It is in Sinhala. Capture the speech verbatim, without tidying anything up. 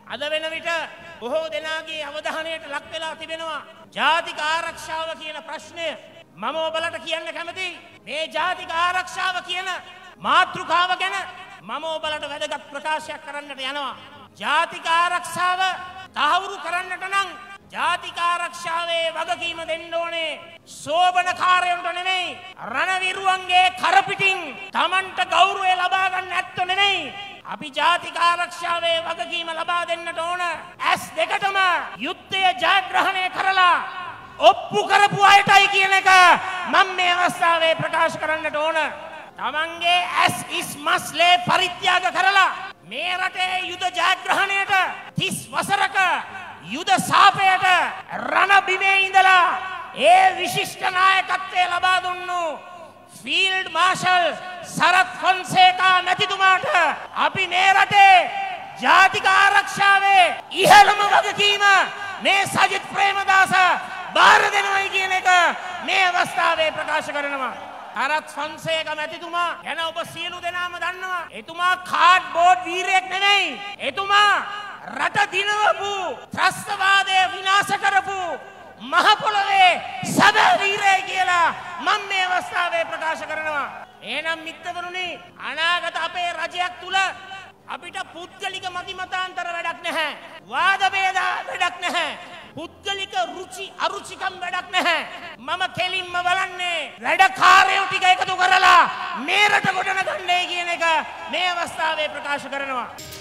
අද වෙන විට බොහෝ දෙනාගේ අවධානයට ලක් වෙලා තිබෙනවා ජාතික ආරක්ෂාව කියන ප්‍රශ්නය. මම ඔබලට කියන්න කැමතියි මේ ජාතික ආරක්ෂාව කියන මාතෘකාව ගැන මම ඔබලට වැදගත් ප්‍රකාශයක් කරන්නට යනවා. ජාතික ආරක්ෂාව තහවුරු කරන්නට නම් ජාතික ආරක්ෂාවේ වගකීම දෙන්න ඕනේ සෝබනකාරයන්ට නෙමෙයි, රණවිරුවන්ගේ කරපිටින් Tamanට ගෞරවය ලබා ගන්න ඇත්තෝ නෙමෙයි. අපි ජාතික ආරක්ෂාවේ වගකීම ලබා දෙන්නට ඕන ඇස් දෙකටම යුද්ධය ජයග්‍රහණය කරලා ඔප්පු කරපු අයටයි කියන එක මම මේ අවස්ථාවේ ප්‍රකාශ කරන්නට ඕන. Tamanගේ ඇස් ඉස් මස්ලේ පරිත්‍යාග කරලා මේ රටේ යුද ජයග්‍රහණයට තිස් වසරක යුද සාපයට රණ බිමේ ඉඳලා ඒ විශිෂ්ට නායකත්වය ලබා දුන්නු ෆීල්ඩ් මාර්ෂල් සරත් ෆොන්සේකා මැතිතුමාට අපි මේ රටේ ජාතික ආරක්ෂාවේ ඉහළම වගකීම මේ සජිත් ප්‍රේමදාස බාර දෙනවයි කියන එක මේ අවස්ථාවේ ප්‍රකාශ කරනවා. සරත් ෆොන්සේකා මැතිතුමා ගැන ඔබ සියලු දෙනාම දන්නවා. එතුමා කාඩ්බෝඩ් වීරයෙක් නෙමෙයි. එතුමා රට දිනවපු ත්‍රස්තවාදය විනාශ කරපු මහ පොළොවේ සැබෑ වීරයෙක් කියලා මම මේ අවස්ථාවේ ප්‍රකාශ කරනවා. එහෙනම් මිත්‍රවරුනි, අනාගත අපේ රජයක් තුල අපිට පුද්ගලික මතිමතාන්තර වැඩක් නැහැ. වාද ભેද වැඩක් නැහැ. පුද්ගලික රුචි අරුචිකම් වැඩක් නැහැ. මම කෙලින්ම බලන්නේ වැඩකාරයෝ ටික එකතු කරලා මේ රට ගොඩනගන්නයි කියන එක මේ අවස්ථාවේ ප්‍රකාශ කරනවා.